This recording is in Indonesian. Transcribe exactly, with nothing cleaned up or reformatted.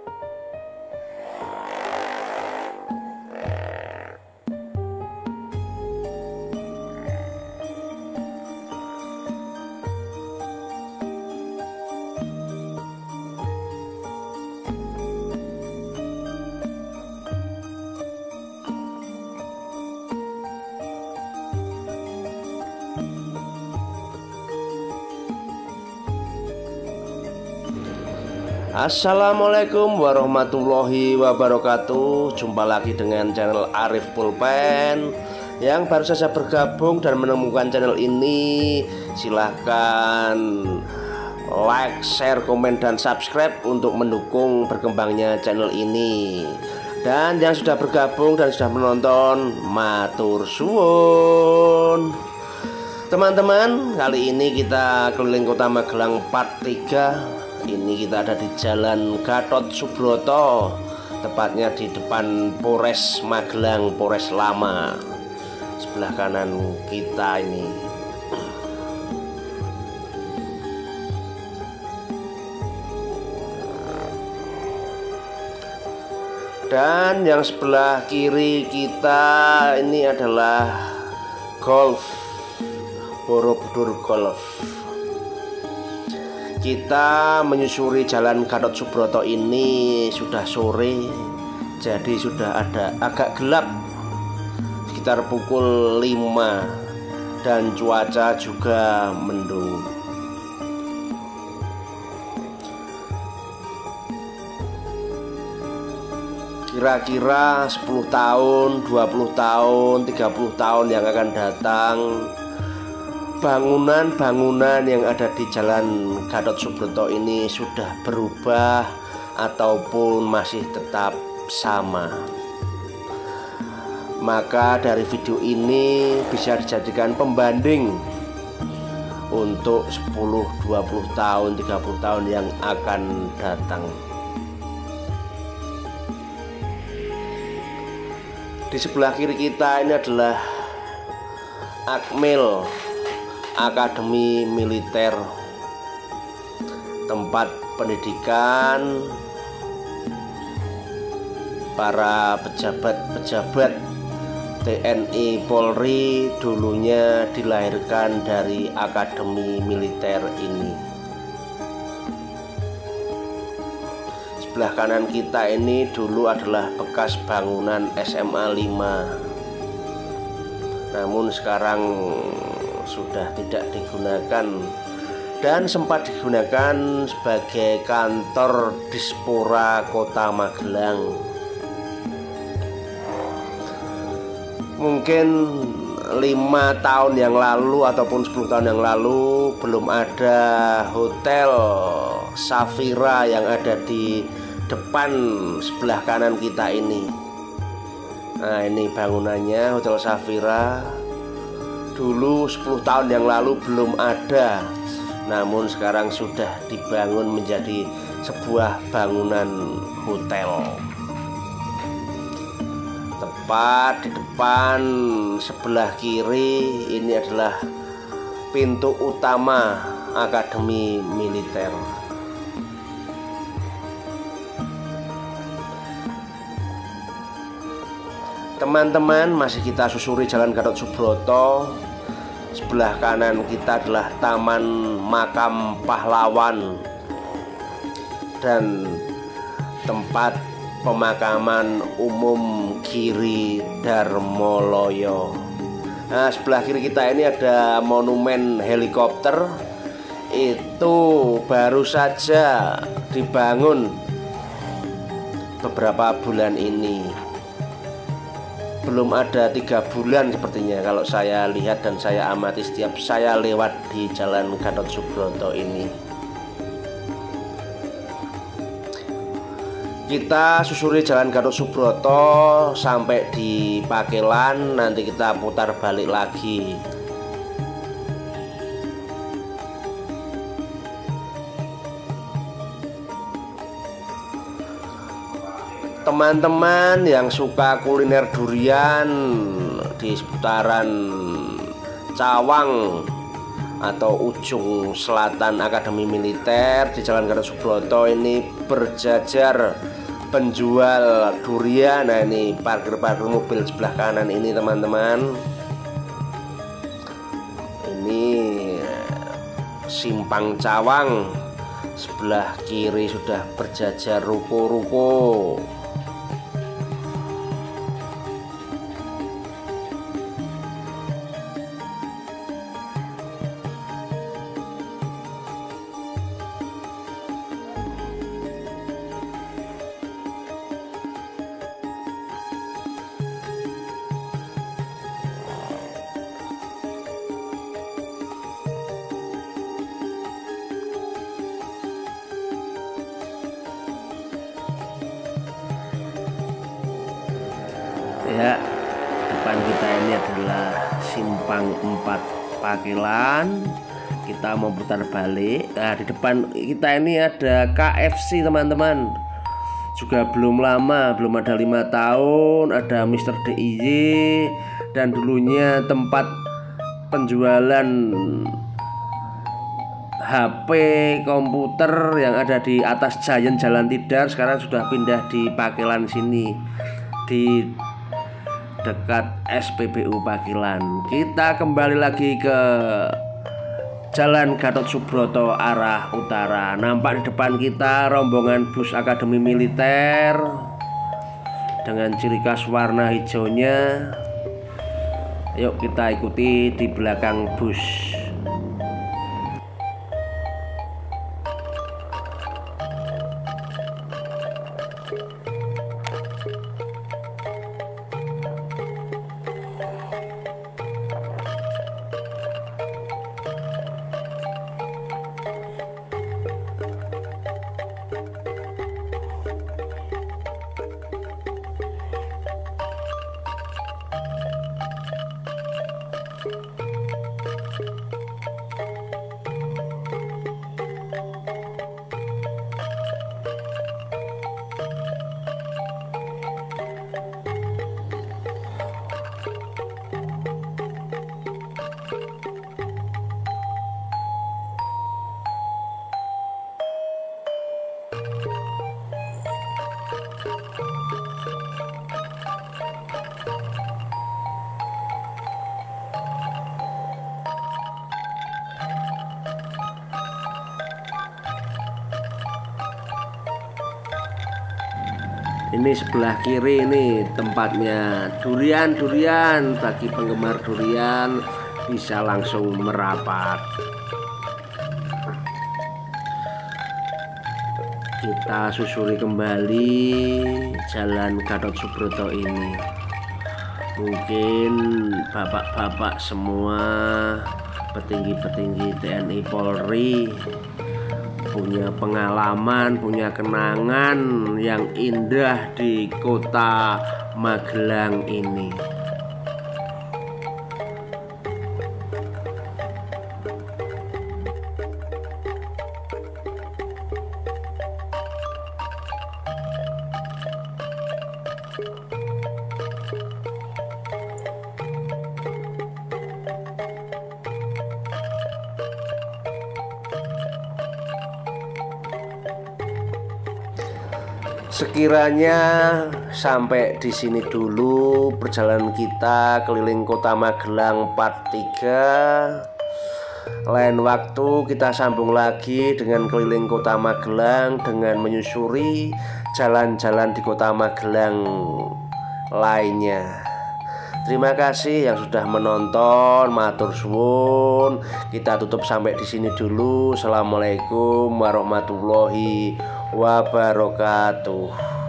Assalamualaikum warahmatullahi wabarakatuh. Jumpa lagi dengan channel Arif Pulpen. Yang baru saja bergabung dan menemukan channel ini, silahkan like, share, komen, dan subscribe untuk mendukung berkembangnya channel ini. Dan yang sudah bergabung dan sudah menonton, matur suwun. Teman-teman, kali ini kita keliling kota Magelang part tiga. Ini kita ada di Jalan Gatot Subroto, tepatnya di depan Polres Magelang, Polres Lama. Sebelah kanan kita ini. Dan yang sebelah kiri kita ini adalah golf, Borobudur Golf. Kita menyusuri Jalan Gatot Subroto ini sudah sore, jadi sudah ada agak gelap, sekitar pukul lima, dan cuaca juga mendung. Kira-kira sepuluh tahun, dua puluh tahun, tiga puluh tahun yang akan datang, bangunan-bangunan yang ada di Jalan Gatot Subroto ini sudah berubah ataupun masih tetap sama. Maka dari video ini bisa dijadikan pembanding untuk sepuluh, dua puluh tahun, tiga puluh tahun yang akan datang. Di sebelah kiri kita ini adalah Akmil, Akademi Militer, tempat pendidikan para pejabat-pejabat T N I Polri dulunya dilahirkan dari Akademi Militer ini. Sebelah kanan kita ini dulu adalah bekas bangunan S M A lima, namun sekarang sudah tidak digunakan dan sempat digunakan sebagai kantor Dispora Kota Magelang. Mungkin lima tahun yang lalu ataupun sepuluh tahun yang lalu belum ada Hotel Safira yang ada di depan sebelah kanan kita ini. Nah, ini bangunannya Hotel Safira. Dulu sepuluh tahun yang lalu belum ada, namun sekarang sudah dibangun menjadi sebuah bangunan hotel. Tepat di depan sebelah kiri ini adalah pintu utama Akademi Militer. Teman-teman, masih kita susuri Jalan Gatot Subroto. Sebelah kanan kita adalah Taman Makam Pahlawan dan tempat pemakaman umum Giri Darmoloyo. Nah, sebelah kiri kita ini ada monumen helikopter. Itu baru saja dibangun beberapa bulan ini. Belum ada tiga bulan sepertinya kalau saya lihat dan saya amati setiap saya lewat di Jalan Gatot Subroto ini. Kita susuri Jalan Gatot Subroto sampai di Pakelan, nanti kita putar balik lagi. Teman-teman yang suka kuliner durian di seputaran Cawang, atau ujung selatan Akademi Militer di Jalan Gatot Subroto. Ini berjajar penjual durian. Nah ini parkir-parkir mobil sebelah kanan ini teman-teman. Ini Simpang Cawang, sebelah kiri sudah berjajar ruko-ruko. Ya, depan kita ini adalah Simpang empat Pakilan. Kita mau putar balik. Nah, di depan kita ini ada K F C teman-teman. Juga belum lama, belum ada lima tahun. Ada Mister D I Y. Dan dulunya tempat penjualan H P, komputer yang ada di atas Giant Jalan Tidar. Sekarang sudah pindah di Pakilan sini, di dekat S P B U Pakilan. Kita kembali lagi ke Jalan Gatot Subroto arah utara. Nampak di depan kita rombongan bus Akademi Militer dengan ciri khas warna hijaunya. Yuk kita ikuti di belakang bus. Ini sebelah kiri ini tempatnya durian-durian. Bagi penggemar durian bisa langsung merapat. Kita susuri kembali Jalan Gatot Subroto ini. Mungkin bapak-bapak semua, petinggi-petinggi T N I Polri punya pengalaman, punya kenangan yang indah di kota Magelang ini. Sekiranya sampai di sini dulu perjalanan kita keliling kota Magelang part tiga. Lain waktu kita sambung lagi dengan keliling kota Magelang dengan menyusuri jalan-jalan di kota Magelang lainnya. Terima kasih yang sudah menonton, matur suwun. Kita tutup sampai di sini dulu. Assalamualaikum warahmatullahi wabarakatuh.